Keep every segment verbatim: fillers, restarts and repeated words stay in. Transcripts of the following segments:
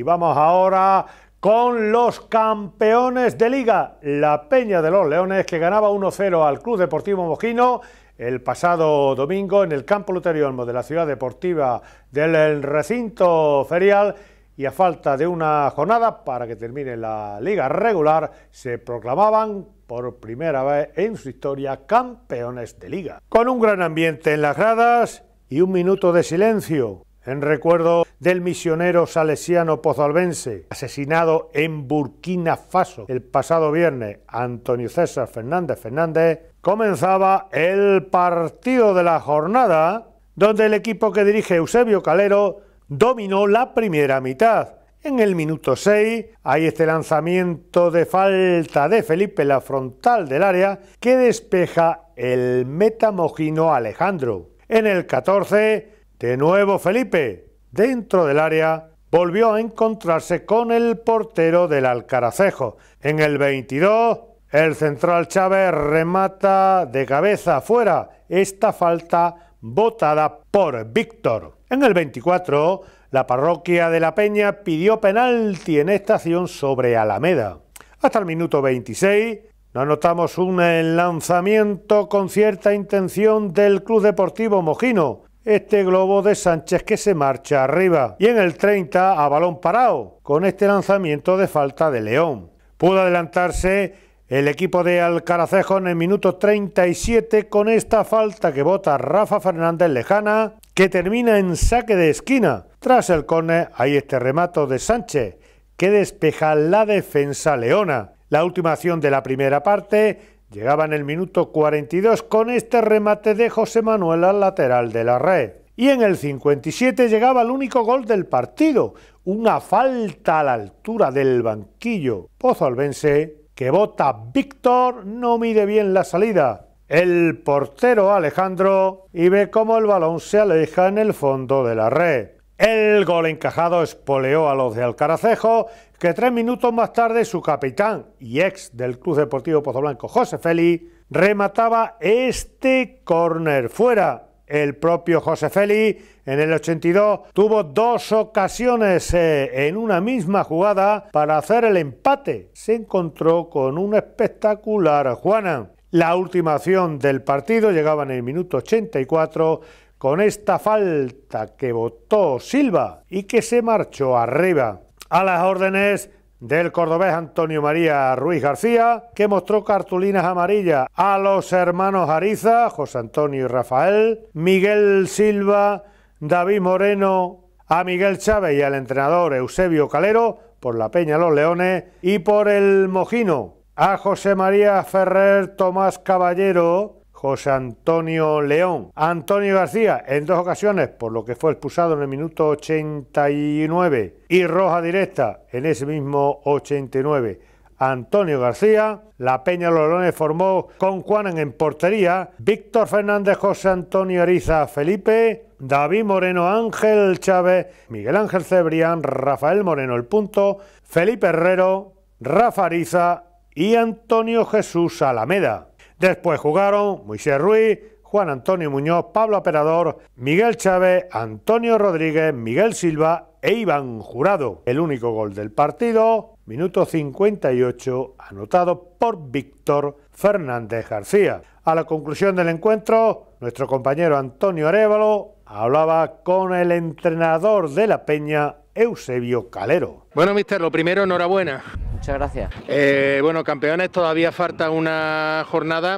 Y vamos ahora con los campeones de Liga, la Peña de los Leones, que ganaba uno cero al Club Deportivo Mojino el pasado domingo en el Campo Luterio Olmos de la Ciudad Deportiva del recinto ferial, y a falta de una jornada para que termine la liga regular, se proclamaban por primera vez en su historia campeones de Liga. Con un gran ambiente en las gradas y un minuto de silencio en recuerdo del misionero salesiano pozalbense asesinado en Burkina Faso el pasado viernes, Antonio César Fernández Fernández, comenzaba el partido de la jornada, donde el equipo que dirige Eusebio Calero dominó la primera mitad. En el minuto seis hay este lanzamiento de falta de Felipe en la frontal del área que despeja el metamojino Alejandro. En el catorce, de nuevo Felipe, dentro del área, volvió a encontrarse con el portero del Alcaracejo. En el veintidós, el central Chávez remata de cabeza fuera esta falta botada por Víctor. En el veinticuatro, la parroquia de la Peña pidió penalti en esta acción sobre Alameda. Hasta el minuto veintiséis, nos notamos un lanzamiento con cierta intención del Club Deportivo Mojino, este globo de Sánchez que se marcha arriba. Y en el treinta, a balón parado, con este lanzamiento de falta de León. Pudo adelantarse el equipo de Alcaracejo en el minuto treinta y siete con esta falta que bota Rafa Fernández lejana, que termina en saque de esquina. Tras el córner hay este remato de Sánchez que despeja la defensa leona. La última acción de la primera parte llegaba en el minuto cuarenta y dos con este remate de José Manuel al lateral de la red. Y en el cincuenta y siete llegaba el único gol del partido, una falta a la altura del banquillo pozalbense que bota Víctor, no mide bien la salida el portero Alejandro y ve cómo el balón se aleja en el fondo de la red. El gol encajado espoleó a los de Alcaracejo, que tres minutos más tarde su capitán y ex del Club Deportivo Pozoblanco, José Félix, remataba este córner fuera. El propio José Félix en el ochenta y dos tuvo dos ocasiones eh, en una misma jugada para hacer el empate. Se encontró con un espectacular Juana. La última acción del partido llegaba en el minuto ochenta y cuatro con esta falta que botó Silva y que se marchó arriba. A las órdenes del cordobés Antonio María Ruiz García, que mostró cartulinas amarillas a los hermanos Ariza, José Antonio y Rafael, Miguel Silva, David Moreno, a Miguel Chávez y al entrenador Eusebio Calero por la Peña Los Leones, y por el Mojino a José María Ferrer, Tomás Caballero, José Antonio León, Antonio García en dos ocasiones, por lo que fue expulsado en el minuto ochenta y nueve, y roja directa en ese mismo ochenta y nueve. Antonio García, la Peña Los Leones formó con Juanan en portería, Víctor Fernández, José Antonio Ariza, Felipe, David Moreno, Ángel Chávez, Miguel Ángel Cebrián, Rafael Moreno el punto, Felipe Herrero, Rafa Ariza y Antonio Jesús Alameda. Después jugaron Moisés Ruiz, Juan Antonio Muñoz, Pablo Aperador, Miguel Chávez, Antonio Rodríguez, Miguel Silva e Iván Jurado. El único gol del partido, minuto cincuenta y ocho, anotado por Víctor Fernández García. A la conclusión del encuentro, nuestro compañero Antonio Arévalo hablaba con el entrenador de la Peña, Eusebio Calero. Bueno, mister, lo primero, enhorabuena. Muchas gracias. Eh, bueno, campeones, todavía falta una jornada.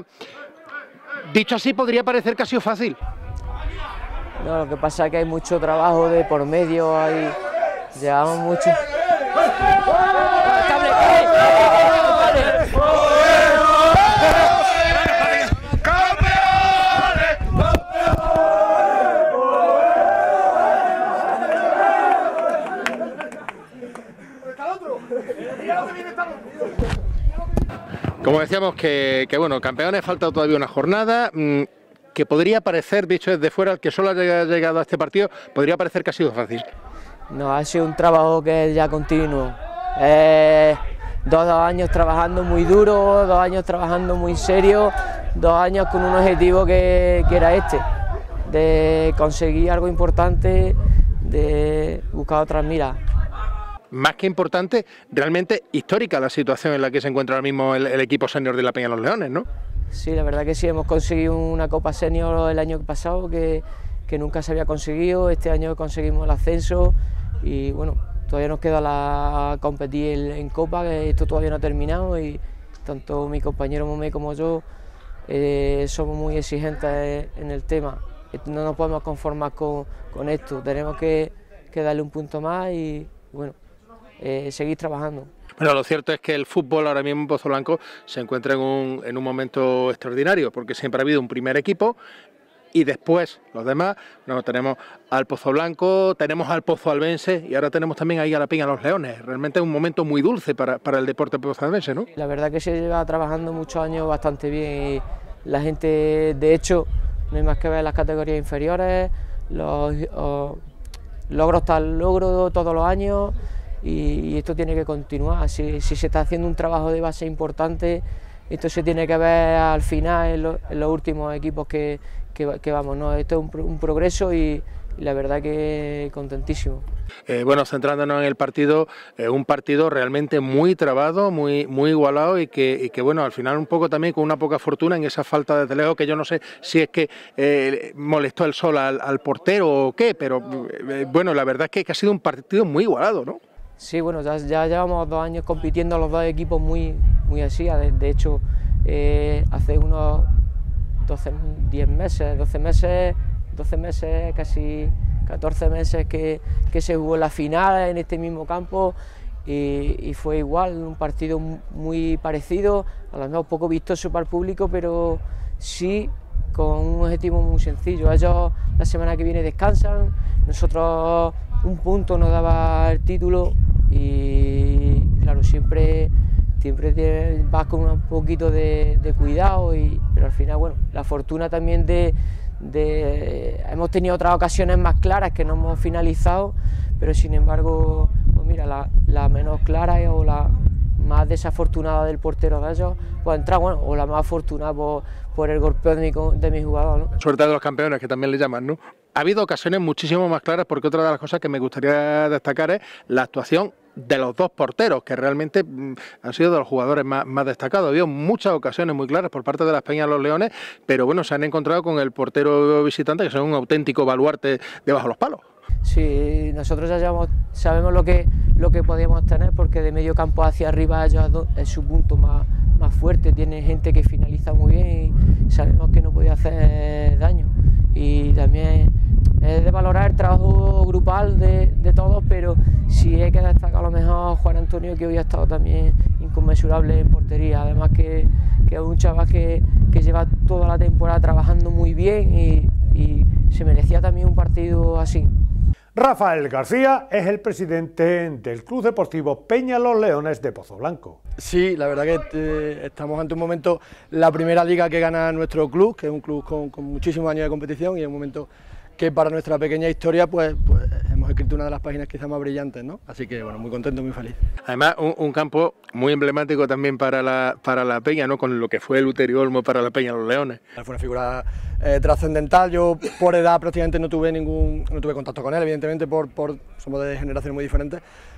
Dicho así, podría parecer que ha sido fácil. No, lo que pasa es que hay mucho trabajo de por medio, hay... llevamos mucho... Como decíamos que, que bueno, campeones, falta todavía una jornada mmm, que podría parecer, dicho desde fuera, el que solo ha llegado a este partido, podría parecer que ha sido fácil. No, ha sido un trabajo que es ya continuo. Eh, dos, dos años trabajando muy duro, dos años trabajando muy serio, dos años con un objetivo que, que era este, de conseguir algo importante, de buscar otras miras. más que importante, realmente histórica la situación en la que se encuentra ahora mismo el, el equipo senior de la Peña de los Leones, ¿no? Sí, la verdad que sí, hemos conseguido una Copa Senior el año pasado que, que nunca se había conseguido. Este año conseguimos el ascenso y bueno, todavía nos queda la competir en, en Copa, que esto todavía no ha terminado, y tanto mi compañero Momé como yo eh, somos muy exigentes en el tema. No nos podemos conformar con, con esto, tenemos que, que darle un punto más y bueno, eh, seguir trabajando. Bueno, lo cierto es que el fútbol ahora mismo en Pozoblanco se encuentra en un, en un momento extraordinario, porque siempre ha habido un primer equipo y después los demás. No, tenemos al Pozoblanco, tenemos al Pozoalbense y ahora tenemos también ahí a la Peña de los Leones. Realmente es un momento muy dulce para, para el deporte pozoalbense, ¿no? La verdad que se lleva trabajando muchos años bastante bien y la gente, de hecho, no hay más que ver las categorías inferiores, los oh, logros tal logro todos los años. Y esto tiene que continuar. Si, si se está haciendo un trabajo de base importante, esto se tiene que ver al final en, lo, en los últimos equipos que, que, que vamos, ¿no? Esto es un, un progreso y, y la verdad que contentísimo. Eh, bueno, centrándonos en el partido, eh, un partido realmente muy trabado, muy, muy igualado y que, y que bueno, al final un poco también con una poca fortuna en esa falta de teleo, que yo no sé si es que eh, molestó el sol al, al portero o qué, pero eh, bueno, la verdad es que, que ha sido un partido muy igualado, ¿no? Sí, bueno, ya, ya llevamos dos años compitiendo los dos equipos muy, muy así. De, de hecho, eh, hace unos doce, diez meses, doce meses, doce meses, casi catorce meses que, que se jugó la final en este mismo campo y, y fue igual, un partido muy parecido, a lo mejor poco vistoso para el público, pero sí con un objetivo muy sencillo. Ellos la semana que viene descansan, nosotros un punto nos daba el título y claro, siempre, siempre vas con un poquito de, de cuidado, y, pero al final, bueno, la fortuna también de, de... Hemos tenido otras ocasiones más claras que no hemos finalizado, pero sin embargo, pues mira, la, la menos clara o la más desafortunada del portero de ellos, pues entrar, bueno, o la más afortunada por, por el golpeo de mi, de mi jugador, ¿no? Suerte de los campeones, que también le llaman, ¿no? Ha habido ocasiones muchísimo más claras, porque otra de las cosas que me gustaría destacar es la actuación de los dos porteros, que realmente mmm, han sido de los jugadores más, más destacados. Ha habido muchas ocasiones muy claras por parte de las Peñas de los Leones, pero bueno, se han encontrado con el portero visitante, que son un auténtico baluarte debajo de los palos. Sí, nosotros ya llevamos, sabemos lo que, lo que podíamos tener, porque de medio campo hacia arriba ellos es su punto más, más fuerte. Tiene gente que finaliza muy bien y sabemos que no podía hacer daño. Y también es de valorar el trabajo grupal de, de todos, pero sí hay que destacar a lo mejor Juan Antonio, que hoy ha estado también inconmensurable en portería. Además que, que es un chaval que, que lleva toda la temporada trabajando muy bien y, y se merecía también un partido así. Rafael García es el presidente del Club Deportivo Peña Los Leones de Pozoblanco. Sí, la verdad que eh, estamos ante un momento, la primera liga que gana nuestro club, que es un club con, con muchísimos años de competición, y es un momento que para nuestra pequeña historia pues, pues hemos escrito una de las páginas quizás más brillantes, ¿no? Así que bueno, muy contento, muy feliz. Además, un, un campo muy emblemático también para la, para la Peña, ¿no? Con lo que fue el Luterio Olmo para la Peña Los Leones. Fue una figura eh, trascendental. Yo por edad prácticamente no tuve ningún, no tuve contacto con él, evidentemente por, por somos de generaciones muy diferentes,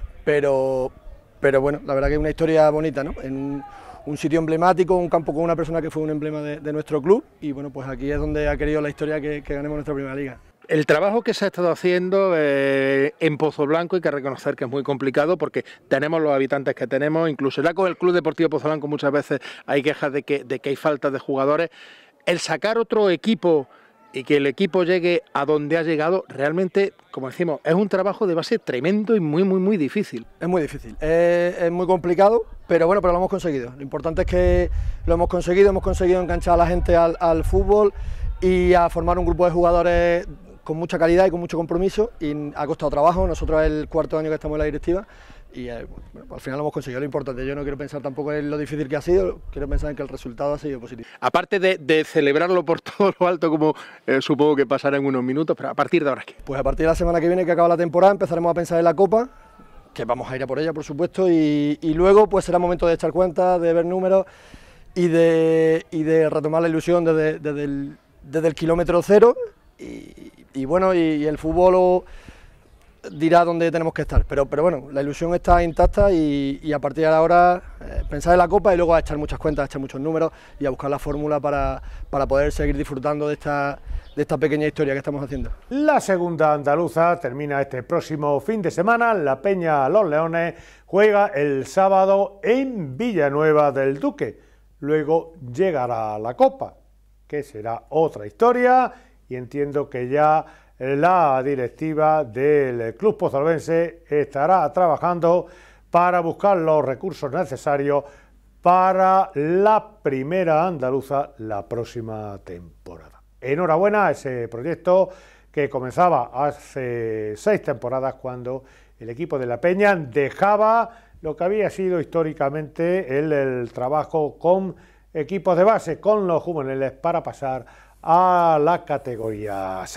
pero, pero bueno, la verdad que es una historia bonita, ¿no? En un, un sitio emblemático, un campo con una persona que fue un emblema de, de nuestro club, y bueno, pues aquí es donde ha querido la historia que, que ganemos nuestra primera liga. El trabajo que se ha estado haciendo eh, en Pozoblanco hay que reconocer que es muy complicado, porque tenemos los habitantes que tenemos, incluso ya con el Club Deportivo Pozoblanco muchas veces hay quejas de que, de que hay falta de jugadores. El sacar otro equipo y que el equipo llegue a donde ha llegado, realmente, como decimos, es un trabajo de base tremendo y muy, muy, muy difícil. Es muy difícil, es, es muy complicado, pero bueno, pero lo hemos conseguido. Lo importante es que lo hemos conseguido, hemos conseguido enganchar a la gente al, al fútbol y a formar un grupo de jugadores con mucha calidad y con mucho compromiso, y ha costado trabajo. Nosotros es el cuarto año que estamos en la directiva y eh, bueno, al final lo hemos conseguido. Lo importante, yo no quiero pensar tampoco en lo difícil que ha sido, quiero pensar en que el resultado ha sido positivo. Aparte de, de celebrarlo por todo lo alto, como eh, supongo que pasará en unos minutos, pero a partir de ahora, ¿qué? Pues a partir de la semana que viene, que acaba la temporada, empezaremos a pensar en la Copa, que vamos a ir a por ella, por supuesto, y, y luego pues será momento de echar cuentas, de ver números y de, y de retomar la ilusión desde, desde, el, desde el kilómetro cero. Y, y bueno, y, y el fútbol dirá dónde tenemos que estar, pero, pero bueno, la ilusión está intacta y, y a partir de ahora eh, pensar en la Copa y luego a echar muchas cuentas, a echar muchos números y a buscar la fórmula para, para poder seguir disfrutando de esta, de esta pequeña historia que estamos haciendo. La segunda andaluza termina este próximo fin de semana. La Peña Los Leones juega el sábado en Villanueva del Duque. Luego llegará la Copa, que será otra historia, y entiendo que ya la directiva del club pozolvense estará trabajando para buscar los recursos necesarios para la primera andaluza la próxima temporada. Enhorabuena a ese proyecto que comenzaba hace seis temporadas, cuando el equipo de La Peña dejaba lo que había sido históricamente el, el trabajo con equipos de base, con los juveniles, para pasar a la categoría.